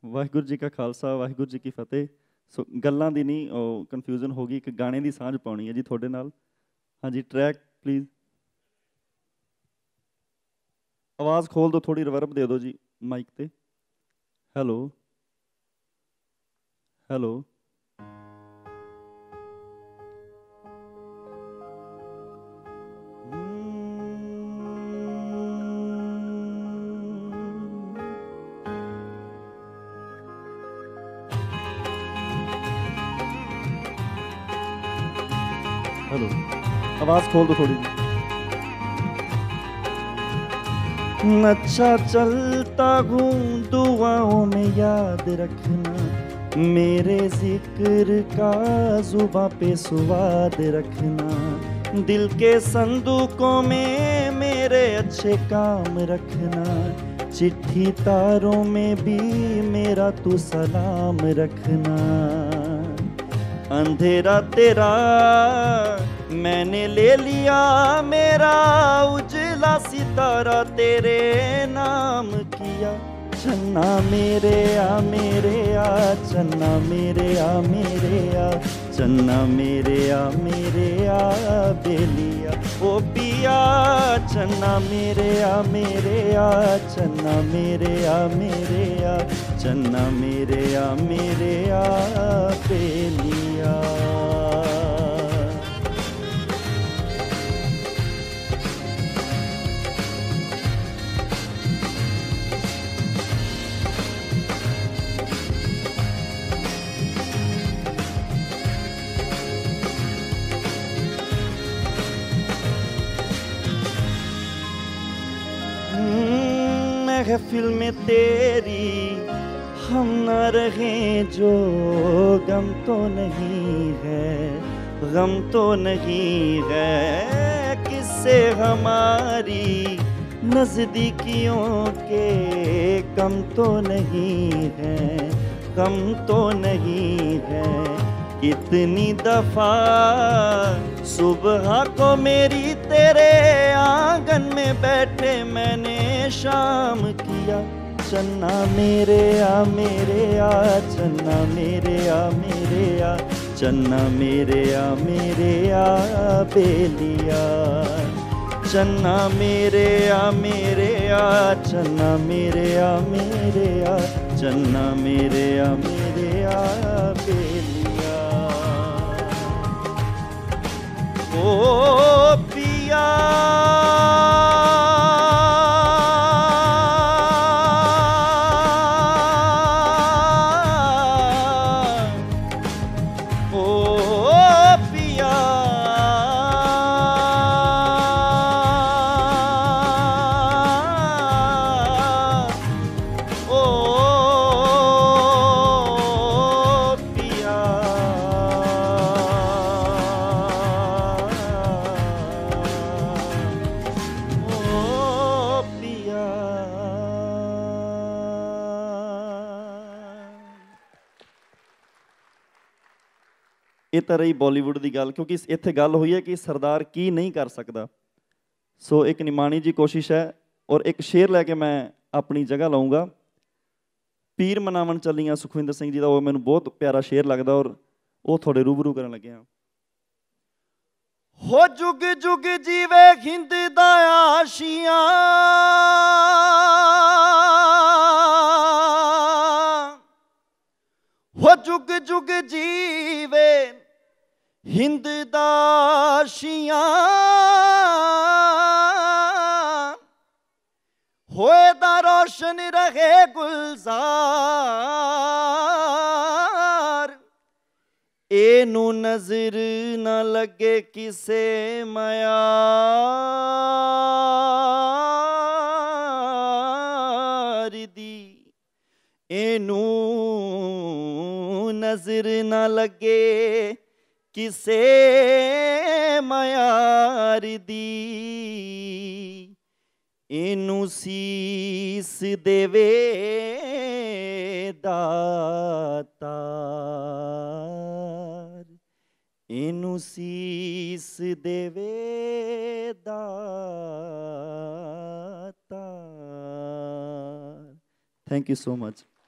ਵਾਹਿਗੁਰੂ ਜੀ ਕਾ ਖਾਲਸਾ ਵਾਹਿਗੁਰੂ ਜੀ ਕੀ ਫਤਿਹ। ਸੋ ਗੱਲਾਂ ਦੀ ਨਹੀਂ ਉਹ ਕਨਫਿਊਜ਼ਨ ਹੋ ਗਈ, ਇੱਕ ਗਾਣੇ ਦੀ ਸਾਂਝ ਪਾਉਣੀ ਹੈ ਜੀ ਤੁਹਾਡੇ ਨਾਲ। ਹਾਂਜੀ ਟਰੈਕ ਪਲੀਜ਼। ਆਵਾਜ਼ ਖੋਲ ਦਿਓ, ਥੋੜੀ ਰਿਵਰਬ ਦੇ ਦਿਓ ਜੀ ਮਾਈਕ ਤੇ। ਹੈਲੋ ਹੈਲੋ हेलो, आवाज़ खोल दो थोड़ी सी। अच्छा चलता हूँ दुआओं में याद रखना, मेरे जिक्र का जुबां पे स्वाद रखना, दिल के संदूकों में मेरे अच्छे काम रखना, चिट्ठी तारों में भी मेरा तू सलाम रखना। अंधेरा तेरा मैंने ले लिया, मेरा उजला सितारा तेरे नाम किया। चन्ना मेरे आ चन्ना मेरे आ चन्ना मेरे आ बेलिया ओ पिया। चन्ना मेरे आ चन्ना मेरे आ चन्ना मेरे आ बेलिया। महफिल में तेरी हम न रहें जो गम तो नहीं है, गम तो नहीं है। किससे हमारी नज़दीकियों के कम तो नहीं है, कम तो नहीं है। कितनी दफ़ा सुबह को मेरी तेरे आंगन में बैठे मैंने शाम किया। चन्ना मेरे आ चन्ना मेरे आ चन्ना मेरे आ बेलिया। चन्ना मेरे आ चन्ना मेरे आ चन्ना मेरे आ बेलिया। ओ पिया ਇਹ ਤਾਂ ਰਹੀ ਬਾਲੀਵੁੱਡ ਦੀ ਗੱਲ, ਕਿਉਂਕਿ ਇੱਥੇ ਗੱਲ ਹੋਈ ਹੈ ਕਿ ਸਰਦਾਰ ਕੀ ਨਹੀਂ ਕਰ ਸਕਦਾ। ਸੋ ਇੱਕ ਨਿਮਾਣੀ ਜੀ ਕੋਸ਼ਿਸ਼ ਹੈ ਔਰ ਇੱਕ ਸ਼ੇਰ ਲੈ ਕੇ ਮੈਂ ਆਪਣੀ ਜਗ੍ਹਾ ਲਾਊਂਗਾ। ਪੀਰ ਮਨਾਵਣ ਚੱਲੀਆਂ ਸੁਖਵਿੰਦਰ ਸਿੰਘ ਜੀ ਦਾ, ਉਹ ਮੈਨੂੰ ਬਹੁਤ ਪਿਆਰਾ ਸ਼ੇਰ ਲੱਗਦਾ ਔਰ ਉਹ ਤੁਹਾਡੇ ਰੂਬਰੂ ਕਰਨ ਲੱਗੇ ਹਾਂ। ਹੋ ਜੁਗ ਜੁਗ ਜੀਵੇ ਹਿੰਦ ਦਾ ਆਸ਼ੀਆਂ, ਹੋ ਜੁਗ ਜੁਗ ਜੀਵੇ हिंद दाशियां, होए दा रोशन रहे गुलजार। एनू नजर न लगे किसे मयार दी, एनू नजर न लगे किसे मयार दी। इनू सीस देवे दातार, इनू सीस देवे दातार। Thank you so much.